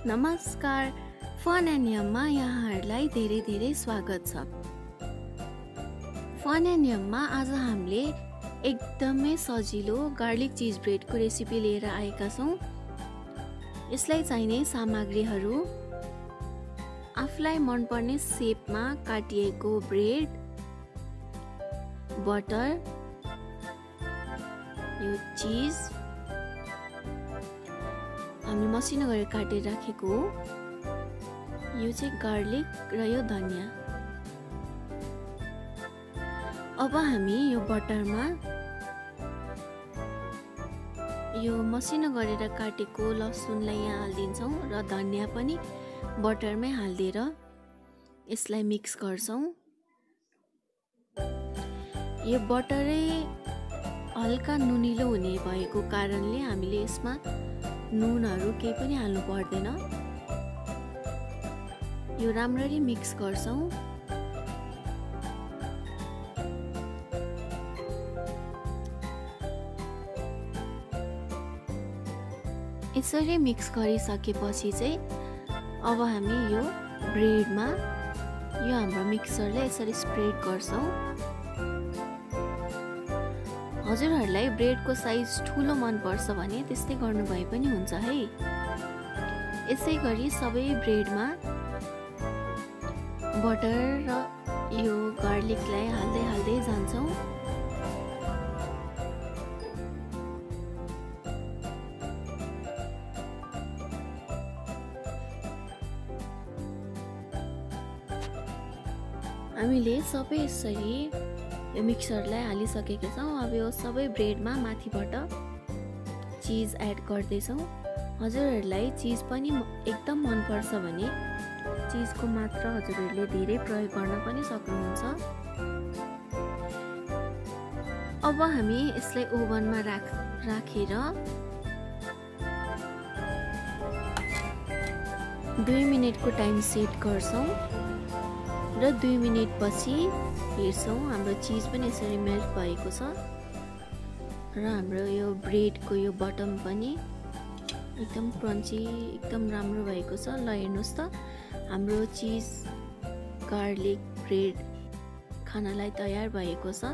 नमस्कार, fun and यममा यहाँहरूलाई धेरै धेरै स्वागत छ। फन एन्ड यममा आज हामीले एकदमै सजिलो गार्लिक चिज ब्रेडको रेसिपी लिएर आएका छौँ। यसलाई चाहिने सामग्रीहरू आफूलाई मनपर्ने शेपमा काटिएको ब्रेड, बटर, यो चिज हामीले मसिनो गरेर काटेर राखेको हो, यो चाहिँ गार्लिक र यो धनिया। अब हामी यो बटरमा यो मसिनो गरेर काटेको लसुनलाई यहाँ हालिदिन्छौँ र धनिया पनि बटरमै हालिदिएर यसलाई मिक्स गर्छौँ। यो बटरै हल्का नुनिलो हुने भएको कारणले हामीले यसमा नुनहरू केही पनि हाल्नु पर्दैन। यो राम्ररी मिक्स गर्छौँ। यसरी मिक्स गरिसकेपछि चाहिँ अब हामी यो ब्रेडमा यो हाम्रो मिक्सरले यसरी स्प्रेड गर्छौँ। हजुरहरूलाई ब्रेडको साइज ठुलो मन पर्छ भने त्यस्तै गर्नुभए पनि हुन्छ है। यसै गरी सबै ब्रेडमा बटर र यो गार्लिकलाई हाल्दै जान्छौँ। हामीले सबै यसरी यो मिक्सरलाई हालिसकेका छौँ। अब यो सबै ब्रेडमा माथिबाट चिज एड गर्दैछौँ। हजुरहरूलाई चिज पनि एकदम मनपर्छ भने चिजको मात्रा हजुरहरूले धेरै प्रयोग गर्न पनि सक्नुहुन्छ। अब हामी यसलाई ओभनमा राखेर 2 मिनेटको टाइम सेट गर्छौँ र 2 मिनेटपछि हेर्छौँ हाम्रो चिज पनि यसरी मेल्ट भएको छ र हाम्रो यो ब्रेडको यो बटम पनि एकदम क्रन्ची एकदम राम्रो भएको छ। ल हेर्नुहोस् त, हाम्रो चिज गार्लिक ब्रेड खानालाई तयार भएको छ।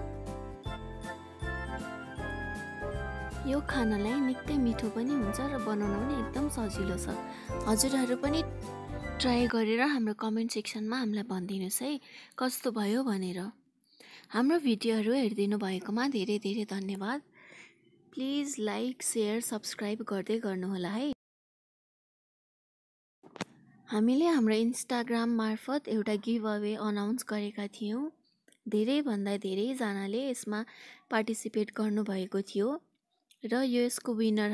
यो खानालाई निकै मिठो पनि हुन्छ र बनाउन पनि एकदम सजिलो छ। हजुरहरू पनि ट्राई गरेर हाम्रो कमेन्ट सेक्सनमा हामीलाई भनिदिनुहोस् है कस्तो भयो भनेर। हाम्रो भिडियोहरू हेरिदिनु भएकोमा धेरै धेरै धन्यवाद। प्लिज लाइक, सेयर, सब्सक्राइब गर्दै गर्नुहोला है। हामीले हाम्रो इन्स्टाग्राम मार्फत एउटा गिभ अवे अनाउन्स गरेका थियौँ। धेरैभन्दा धेरैजनाले यसमा पार्टिसिपेट गर्नुभएको थियो र यसको विनर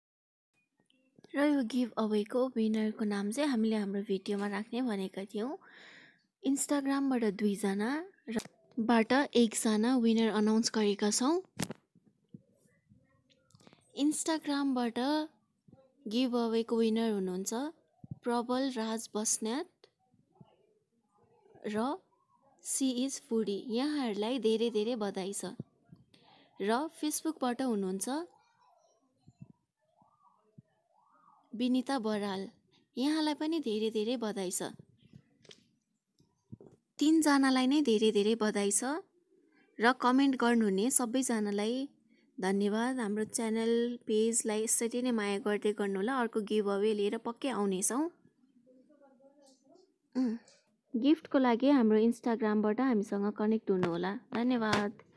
र यो गिभ अवेको विनरको नाम चाहिँ हामीले हाम्रो भिडियोमा राख्ने भनेका थियौँ। इन्स्टाग्रामबाट 2 जना र बाट 1 जना विनर अनाउन्स गरेका छौँ। इन्स्टाग्रामबाट गिभ अवेको विनर हुनुहुन्छ प्रबल राज बस्नेत र सी इज फूडी। यहाँहरूलाई धेरै धेरै बधाई छ। र फेसबुकबाट हुनुहुन्छ विनिता बराल, यहाँलाई पनि धेरै धेरै बधाई छ। 3 जनालाई नै धेरै धेरै बधाई छ र कमेन्ट गर्नुहुने सबैजनालाई धन्यवाद। हाम्रो च्यानल पेजलाई यसरी नै माया गर्दै गर्नुहोला। अर्को गिभ अवे लिएर पक्कै आउनेछौँ। गिफ्टको लागि हाम्रो इन्स्टाग्रामबाट हामीसँग कनेक्ट हुनुहोला। धन्यवाद।